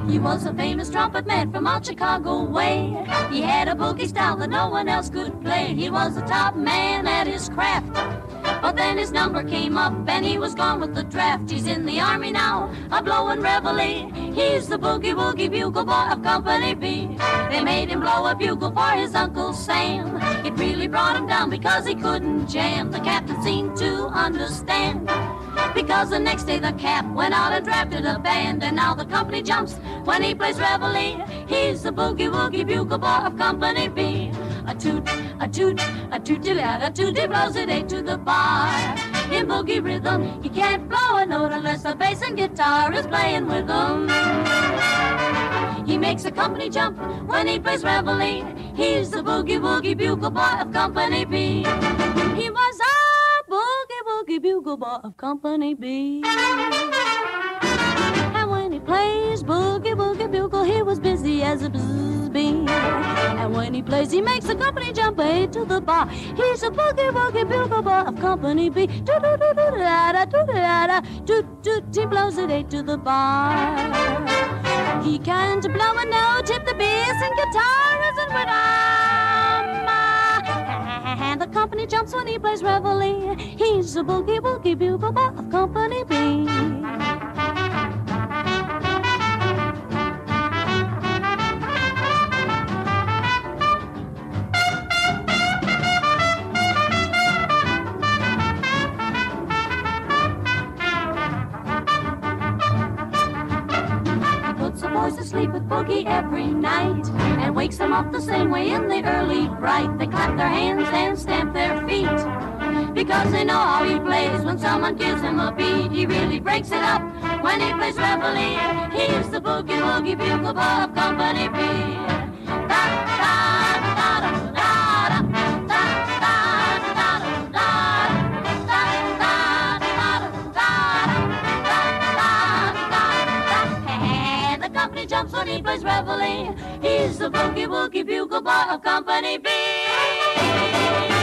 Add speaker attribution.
Speaker 1: He was a famous trumpet man from out Chicago way. He had a boogie style that no one else could play. He was the top man at his craft. But then his number came up and he was gone with the draft. He's in the army now, a blowin' reveille. He's the boogie-woogie bugle boy of Company B. They made him blow a bugle for his Uncle Sam. It really brought him down because he couldn't jam. The captain seemed to understand, because the next day the cap went out and drafted a band. And now the company jumps when he plays reveille. He's the boogie-woogie bugle boy of Company B. A toot, a toot, a tooty-lad, a tooty blows it eight to the bar. In boogie rhythm, he can't blow a note unless the bass and guitar is playing with him. He makes a company jump when he plays reveille. He's the boogie-woogie bugle boy of Company B. He was a boogie-woogie bugle boy of Company B. And when he plays boogie-woogie bugle, he was busy as a bee. And when he plays, he makes the company jump eight to the bar. He's a boogie-woogie bugle boy of Company B. Do-do-do-do-da-da, do-da-da, toot-toot, he blows it eight to the bar. He can't blow a note if the bass and guitar isn't with him. And the company jumps when he plays reveille. He's a boogie-woogie bugle boy of Company B. To sleep with boogie every night and wakes them up the same way in the early bright. They clap their hands and stamp their feet because they know how he plays. When someone gives him a beat, he really breaks it up when he plays reveille. He's the boogie-woogie bugle boy of Company B. Jumps when he plays reveille. He's the boogie-woogie bugle boy of Company B.